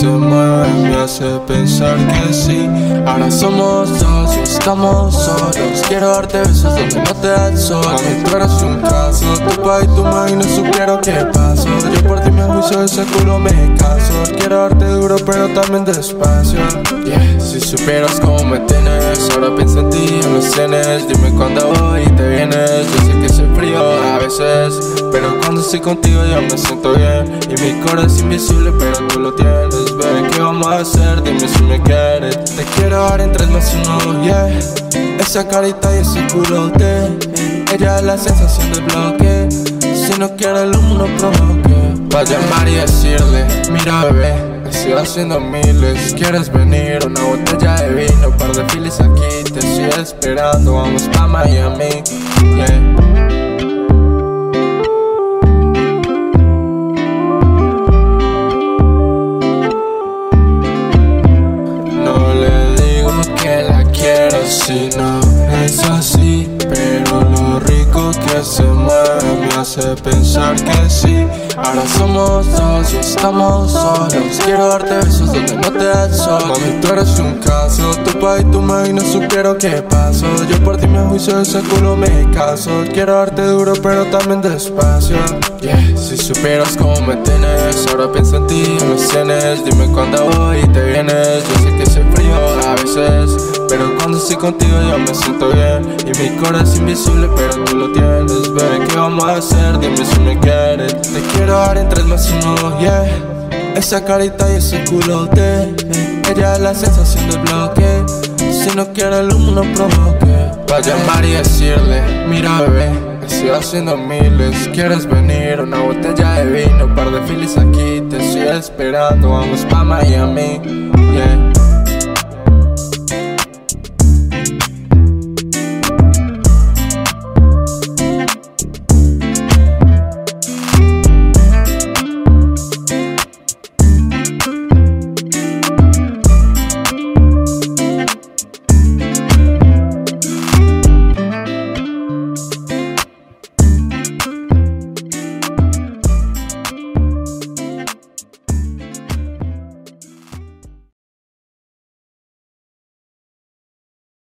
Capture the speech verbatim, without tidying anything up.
se mueve me hace pensar que sí. Ahora somos dos y estamos solos. Quiero darte besos donde no te da el sol. Mami, tú eres un caso, tu pa' y tu mami no supieron qué pasó. Yo por ti me juicio, de ese culo me caso. Quiero darte duro pero también despacio, yeah. Si supieras cómo me tienes, ahora pienso en ti, en los trenes. Dime cuándo voy y te vienes. Yo sé que soy frío a veces, pero cuando estoy contigo yo me siento bien. Y mi corazón es invisible pero tú lo tienes, baby. ¿Qué vamos a hacer? Dime si me quieres. Te quiero dar en tres más uno, yeah. Esa carita y ese culote, ella es la sensación del bloque. Si no quiere el humo no provoque. Va a llamar y decirle, mira bebé, estoy haciendo miles. ¿Quieres venir? Una botella de vino, un par de filis aquí. Te estoy esperando, vamos pa' Miami, yeah. No le digo que la quiero si no es así, pero lo rico que se mueve me hace pensar que sí. Ahora somos dos y estamos solos. Quiero darte besos donde no te da el sol. Mami, tú eres un caso, tu pa' y tu mami no supieron qué pasó. Yo por ti me juicio, de ese culo me caso. Quiero darte duro pero también despacio, yeah. Si supieras cómo me tienes, ahora pienso en ti, en los trenes. Dime cuándo voy y te vienes. Yo sé que soy frío a veces, pero cuando estoy contigo yo me siento bien. Y mi corazón es invisible pero tú lo tienes, baby. ¿Qué vamos a hacer? Dime si me quieres. Te quiero dar en tres más uno, yeah. Esa carita y ese culote, ella es la sensación del bloque. Si no quiere el humo no provoque. Va a llamar y decirle, mira bebé, estoy haciendo miles. ¿Quieres venir? Una botella de vino, un par de filis aquí. Te estoy esperando, vamos pa' Miami, yeah.